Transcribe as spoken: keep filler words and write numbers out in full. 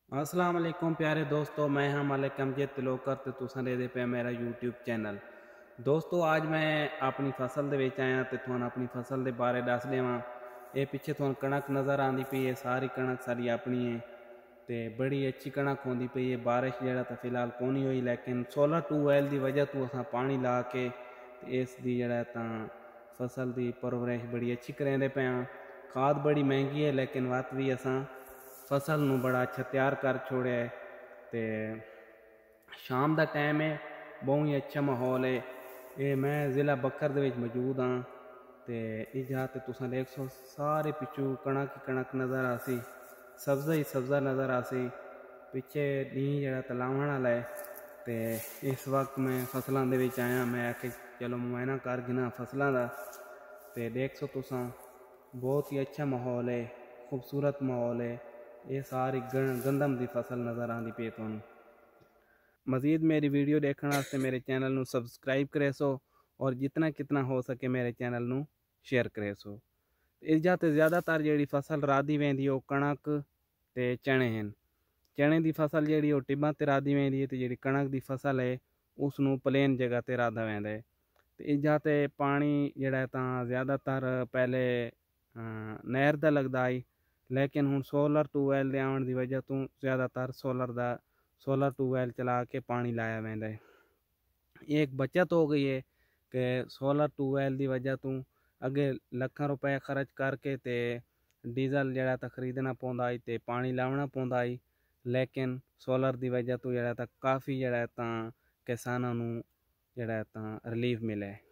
अस्सलाम वालेकुम प्यारे दोस्तों, मैं हाँ मलिक अमजद तिलोकर ते तुसां दे पे मेरा यूट्यूब चैनल। दोस्तों आज मैं अपनी फसल दे विच आया ते तुहानूं अपनी फसल दे बारे दस देवां। ये पिछे तुहानूं कणक नज़र आंदी पई है, सारी कणक सारी अपनी है ते बड़ी अच्छी कणक होंदी पई है। बारिश जेह्ड़ा तां फिलहाल कोनी होई, लेकिन सोलर ट्यूबवैल दी वजह तो असां पानी ला के ते इस दी जेह्ड़ा तां फसल दी परवरिश बड़ी अच्छी करेंदे पे आं। खाद बड़ी महंगी है लेकिन वत भी असां फसल नूं बड़ा अच्छा तैयार कर छोड़िया है। ते शाम का टाइम है, बहुत ही अच्छा माहौल है। ये मैं ज़िला बकर दे विच मौजूद हाँ ते इस जगह ते तुसां देख सो सारे पिछू कणक ही कणक नज़र आसी, सब्ज़ा ही सब्ज़ा नज़र आसी। पिछे नीं जेह्ड़ा तलावण वाला है ते इस वक्त मैं फसलों दे विच आया। मैं आके चलो मुआयना कर गिना फसलों का ते देख सो तुसां बहुत ही अच्छा माहौल है, खूबसूरत माहौल है। ये सारी गंदम की फसल नज़र आती पई तुहानूं। मज़ीद मेरी वीडियो देखने वास्ते मेरे चैनल नूं सबसक्राइब करे सो और जितना कितना हो सके मेरे चैनल नूं शेयर करे सो। इस जा ते ज़्यादातर जी फसल राधी वेंदी वो कणक ते चने हैं। चने की फसल जी टिब्बां ते राधी वेंदी है, तो जी कणक की फसल है उसनूं प्लेन जगह ते राधा वेंदा है। तो इस जा ते पानी जिहड़ा तां ज़्यादातर पहले नहर दा लगदा आई, लेकिन हुण सोलर ट्यूबवैल दे आउण दी वजह तो ज़्यादातर सोलर दा सोलर ट्यूबवैल चला के पानी लाया वेंदा है। ये एक बचत हो गई है कि सोलर ट्यूबवैल की वजह तो अगे लखां रुपए खर्च करके ते डीजल जड़ा तां खरीदना पौंदा आई ते पानी लावना पौंदा आई, लेकिन सोलर की वजह तो जड़ा तां काफ़ी जड़ा तां किसानां नूं जड़ा तां रिलीफ मिले।